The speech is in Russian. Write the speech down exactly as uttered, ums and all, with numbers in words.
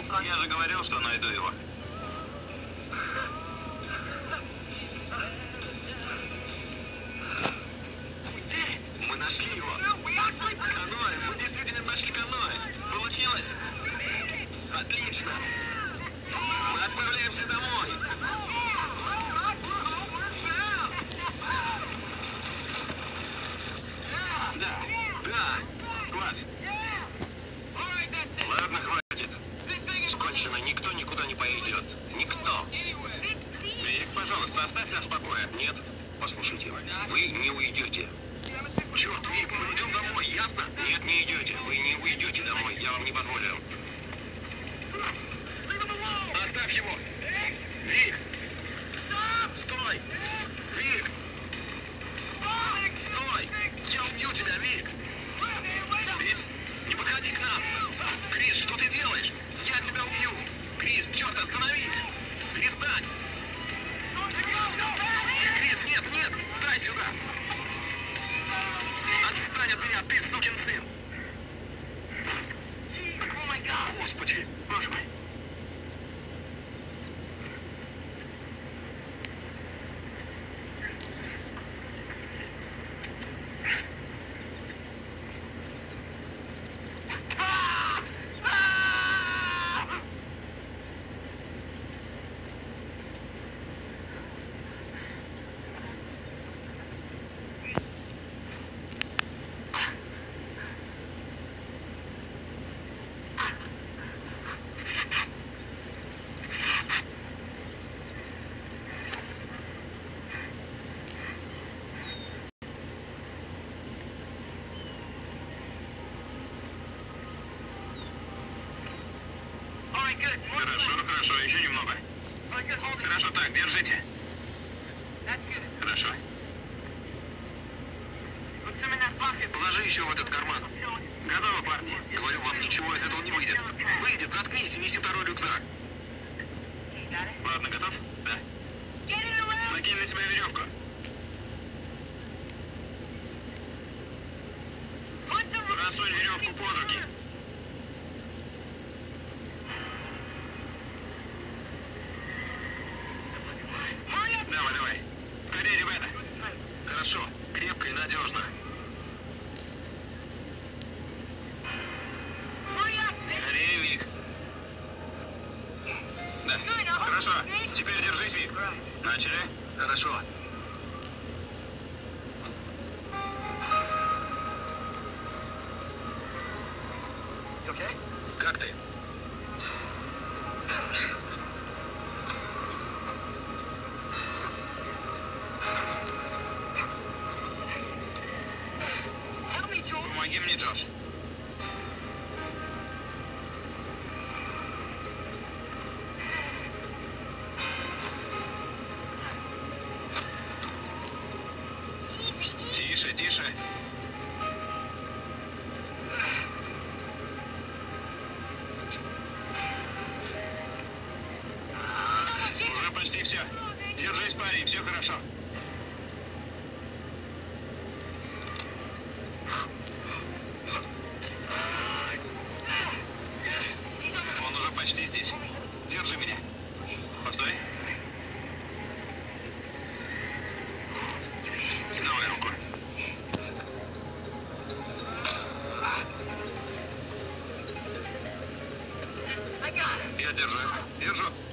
Я же говорил, что найду его. Мы нашли его. Каноэ. Мы действительно нашли каноэ. Получилось? Отлично. Мы отправляемся домой. Да, да. Класс. Ладно, хватит. Скончено. Никто никуда не пойдет. Никто. Вик, пожалуйста, оставь нас в покое. Нет? Послушайте, вы не уйдете. Черт, Вик, мы идем домой, ясно? Нет, не идете. Вы не уйдете домой. Я вам не позволю. Оставь его. Вик! Стой! Вик! Стой! Я убью тебя, Вик! Крис, не подходи к нам! Крис, что ты делаешь? Я тебя убью! Крис, черт, остановись! Перестань! Крис, нет, нет! Дай сюда! Отстань от меня, ты сукин сын! Господи, боже мой! Хорошо, хорошо, еще немного. Хорошо, так, держите. Хорошо. Положи еще в этот карман. Готово, парни. Говорю вам, ничего из этого не выйдет. Выйдет, заткнись и неси второй рюкзак. Ладно, готов? Да. Накинь на себя веревку. Просунь веревку под руки. Давай, давай. Скорее, ребята. Хорошо. Крепко и надежно. Скорее, Вик. Да. Хорошо. Теперь держись, Вик. Начали? Хорошо. Как ты? Помоги мне, Джош. Тише, тише. Уже почти все. Держись, парень, все хорошо. Он уже почти здесь. Держи меня. Постой. Давай руку. Я держу. Держу.